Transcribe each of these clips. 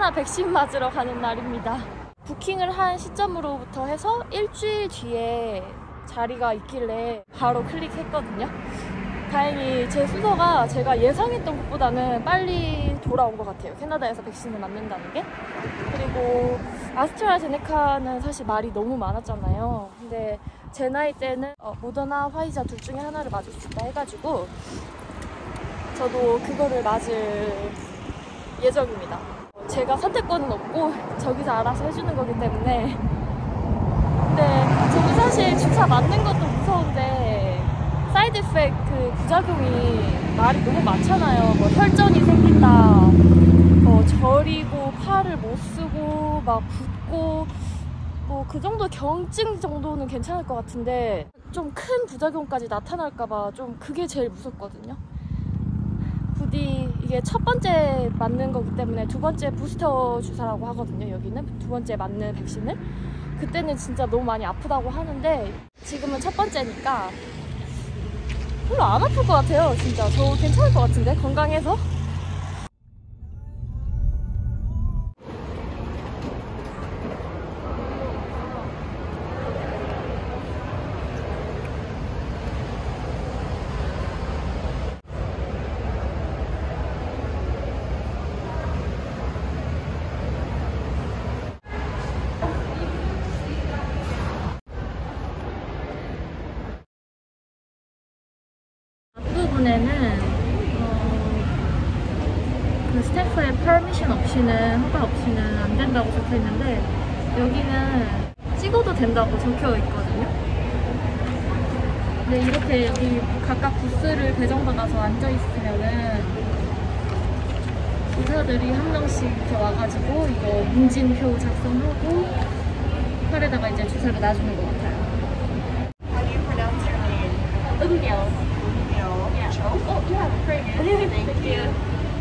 모더나 백신 맞으러 가는 날입니다. 부킹을 한 시점으로부터 해서 일주일 뒤에 자리가 있길래 바로 클릭했거든요. 다행히 제 순서가 제가 예상했던 것보다는 빨리 돌아온 것 같아요. 캐나다에서 백신을 맞는다는 게. 그리고 아스트라제네카는 사실 말이 너무 많았잖아요. 근데 제 나이 때는 모더나, 화이자 둘 중에 하나를 맞을 수 있다 해가지고 저도 그거를 맞을 예정입니다. 제가 선택권은 없고 저기서 알아서 해주는 거기 때문에. 근데 저는 사실 주사 맞는 것도 무서운데 사이드 이펙트 부작용이 말이 너무 많잖아요. 뭐 혈전이 생긴다, 저리고 팔을 못 쓰고 막 붓고 뭐 그 정도 경증 정도는 괜찮을 것 같은데 좀 큰 부작용까지 나타날까봐 좀 그게 제일 무섭거든요. 부디 이게 첫 번째 맞는 거기 때문에 두 번째 부스터 주사라고 하거든요. 여기는 두 번째 맞는 백신을. 그때는 진짜 너무 많이 아프다고 하는데 지금은 첫 번째니까 별로 안 아플 것 같아요. 진짜 저 괜찮을 것 같은데, 건강해서. 앞부분에는 그 스태프의 퍼미션 없이는, 허가 없이는 안 된다고 적혀 있는데 여기는 찍어도 된다고 적혀 있거든요. 근데 이렇게 여기 각각 부스를 배정받아서 앉아 있으면은 의사들이 한 명씩 이렇게 와가지고 이거 문진표 작성하고 팔에다가 이제 주사를 놔주는 것 같아요. How do you pronounce your name? 은별. Yeah. Cho? Oh, yeah, great. Thank you.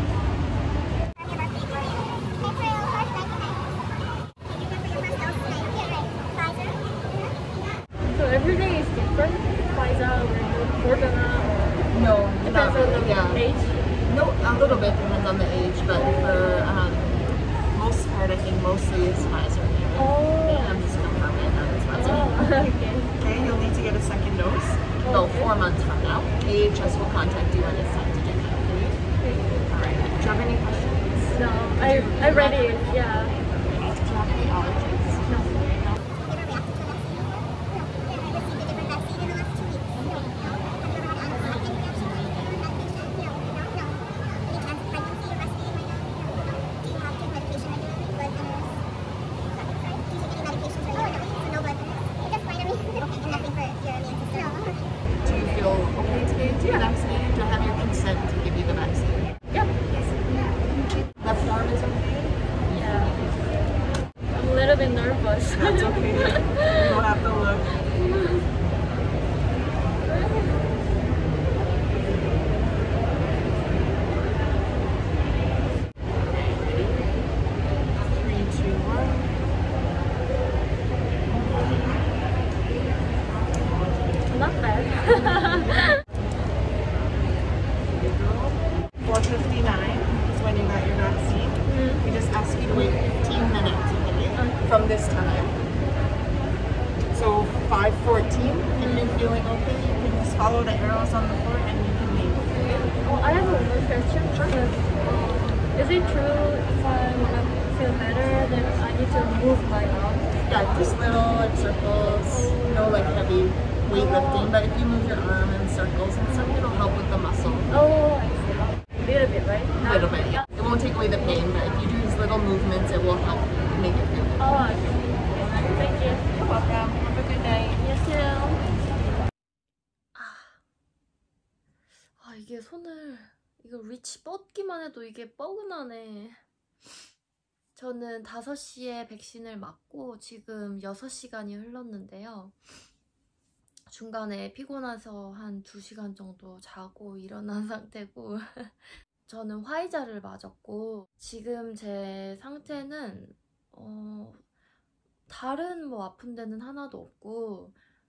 So everything is different? Pfizer or Moderna? No, Depends on the age? No, a little bit depends on the age, but for most part, I think mostly it's Pfizer. Oh. Yeah, I'm just confirming that it's Pfizer. Oh, okay. Okay, you'll need to get a second dose. About 4 months from now. AHS will contact you when it's time to get that. Alright. Do you have any questions? No, I read it, yeah. Do you have any allergies? No. Do you feel okay to get the vaccine? Do I have your consent to give you the vaccine? Yep. The form is okay? Yeah. I'm a little bit nervous. That's okay. We'll have to look. Not bad. 4:59 is when you got your vaccine. We just ask you to wait 15 minutes, okay, from this time. So 5:14, if you're feeling okay, you can just follow the arrows on the floor and you can leave. Oh, I have one question. Is it true if I want to feel better then I need to move my arm? Yeah, just little like circles, no like heavy weightlifting, but if you move your arm in circles and stuff, it'll help with the muscle. Oh, I see. A little bit, right? A little bit, yeah. It won't take away the pain, but if you do these little movements, it will help make it feel good. Oh, I see. Thank you. You're welcome. Have a good night. You too. 이게 손을, 이거 리치 뻗기만 해도 이게 뻐근하네. 저는 5시에 백신을 맞고 지금 6시간이 흘렀는데요. 중간에 피곤해서 한 2시간 정도 자고 일어난 상태고 저는 화이자를 맞았고 지금 제 상태는 다른 뭐 아픈 데는 하나도 없고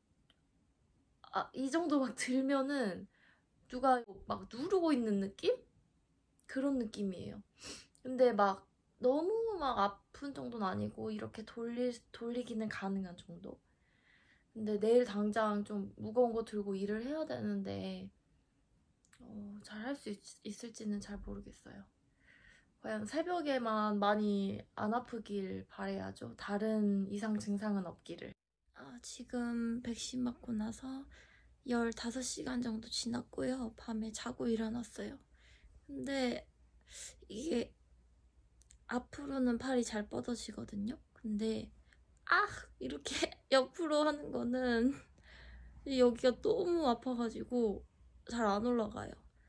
이 정도 막 들면은 누가 막 누르고 있는 느낌? 그런 느낌이에요. 근데 막 너무 막 아픈 정도는 아니고 이렇게 돌리기는 가능한 정도. 근데 내일 당장 좀 무거운 거 들고 일을 해야 되는데 잘 할 수 있을지는 잘 모르겠어요. 그냥 새벽에만 많이 안 아프길 바라야죠. 다른 이상 증상은 없기를. 지금 백신 맞고 나서 15시간 정도 지났고요. 밤에 자고 일어났어요. 근데 이게 앞으로는 팔이 잘 뻗어지거든요. 근데 이렇게 옆으로 하는 거는 여기가 너무 아파가지고 잘 안 올라가요.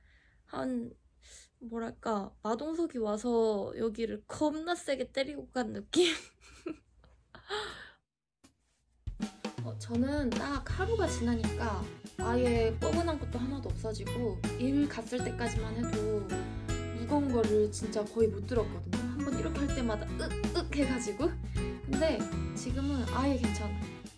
뭐랄까, 마동석이 와서 여기를 겁나 세게 때리고 간 느낌? 저는 딱 하루가 지나니까 아예 뻐근한 것도 하나도 없어지고 일 갔을 때까지만 해도 무거운 거를 진짜 거의 못 들었거든요. 한번 이렇게 할 때마다 윽 해가지고. 근데 지금은 아예 괜찮아.